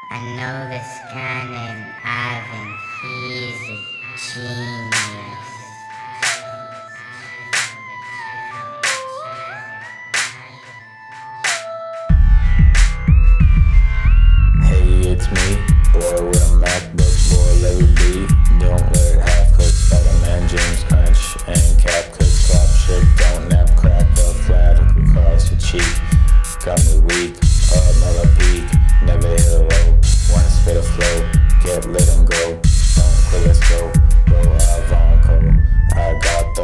I know this guy named Ivan, he's a genius. Hey, it's me, boy with a MacBook, boy, let it be. Don't let it half cook, Spider-Man, James Crunch, and Cap cook, clap shit, don't nap, crack up, flat, hook across your cheek. Got me weak, another peak, never hit a low, wanna spit a flow, get lit and go, don't quit, let's go, bro, IVANKO, I got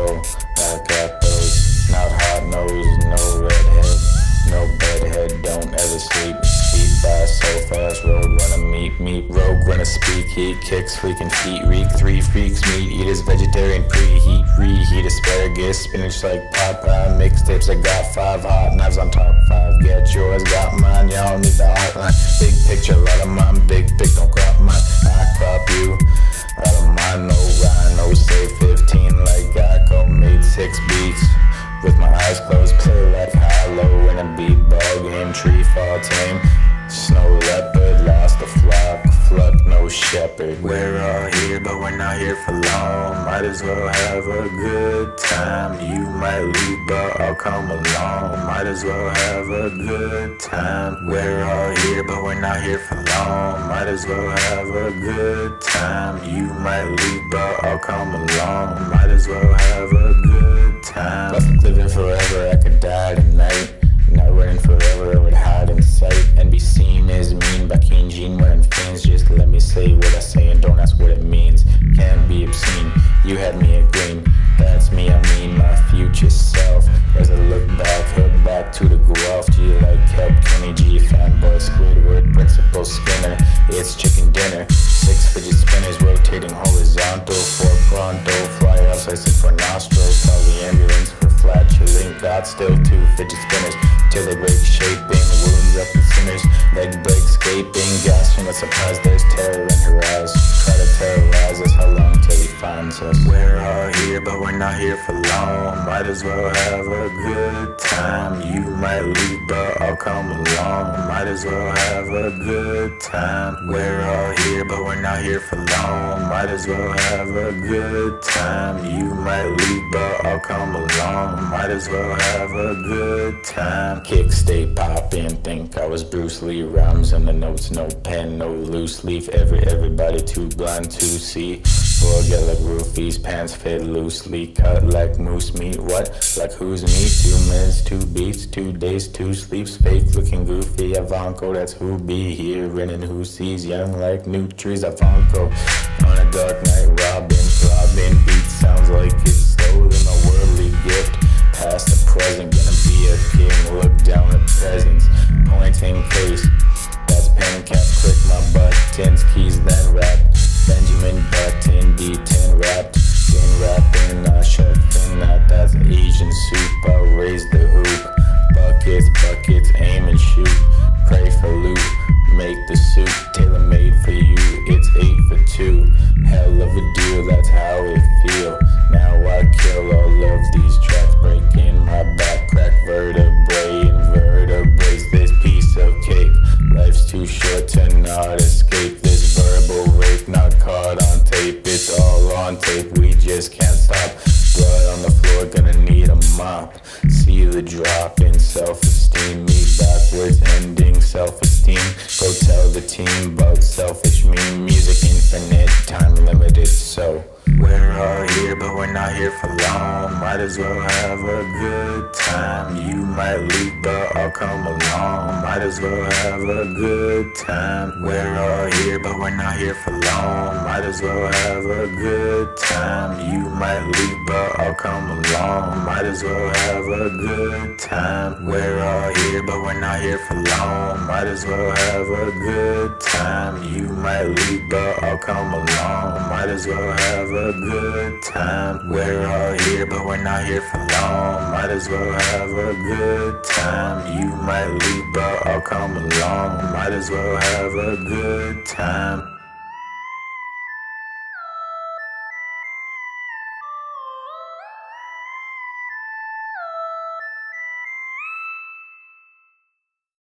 those, not hot nose, no redhead, no bedhead, don't ever sleep, speed by so fast, road runner meet, rogue runner speak, heat kicks, freaking feet, reek, 3 freaks, meat eaters, vegetarian, preheat, reheat, asparagus, spinach like Popeye, mixtapes, I got 5 hot knives on top 5, get yours, got mine, y'all need the hotline, big picture, lot of mine, big pic, don't crop mine, I crop you, out of mine, no rhino, say 15 like IVANKO, made 6 beats, with my eyes closed, play like high-low in a beat ball game, tree fall tame, snow leopard, lost the flock, no shepherd. We're all here, but we're not here for long, might as well have a good time, you might leave, but I'll come along, might as well have a good time. We're all here, but we're not here for long, might as well have a good time, you might leave, but I'll come along, might as well have a good time. If living forever, I could die tonight, not running forever, I would hide in sight, and be seen as mean by King Gene wearing fins, just let me say what I say and don't ask what it means, can't be obscene, you had me at green, that's me, I mean my future self, as I look back, head back to the guelph, G like Kelp, Kenny G, fanboy, Squidward, Principal Skinner, it's chicken dinner, 6 fidget spinners rotating horizontal, 4 pronto, fly outside, sit for nostrils, call the ambulance for flatulent, got still 2 fidget spinners, till they break shaping, wounds up in sinners, leg break escaping, gasping with surprise, there's terror in her eyes, try to terrorize us, how long till he finds us? We're all here, but we're not here for long, might as well have a good time, you might leave, but I'll come along, might as well have a good time. We're all here, but we're not here for long, might as well have a good time, you might leave, but I'll come along, might as well have a good time. Kick stay poppin', think I was Bruce Lee, rhymes and the notes, no pen, no loose leaf, everybody too blind to see, forget like roofies, pants fit loosely, cut like moose meat, what, like who's me, 2 minutes, 2 beats, 2 days, 2 sleeps, fake looking goofy, IVANKO, that's who be here, and who sees, young like new trees, IVANKO, on a dark night, robbing, beat sounds like it's stolen, a worldly gift, past the present, gonna be a king, look down at presents, pointing case, that's pen cap, click my buttons, keys then rap, Benjamin Button, D10 wrapped, been rapping, shark fin, that's Asian soup, I'll raise the hoop, buckets, aim and shoot, pray for loot, make the suit, tailor-made for you, it's 8 for 2, hell of a deal, that's how it feel, now I kill all of these tracks, breaking my back, crack vertebrae, invertebrates, this piece of cake, life's too short to not escape, this verbal rape, not caught on tape, it's all on tape, we just can't stop, blood on the floor, gonna need a mop, see the drop in self-esteem, me backwards, ending self-esteem, go tell the team about selfish me, music infinite, time limited, so we're all here, but we're not here for long, might as well have a good time, you might leave, but I'll come along, might as well have a good time. We're all here, but we're not here for long, might as well have a good time, you might leave, but I'll come along, might as well have a good time. We're all here, but we're not here for long, might as well have a good time, you might leave, but I'll come along, might as well have a good time. We're all here, but we're not here for long, might as well have a good time, you might leave, but I'll come along, might as well have a good time.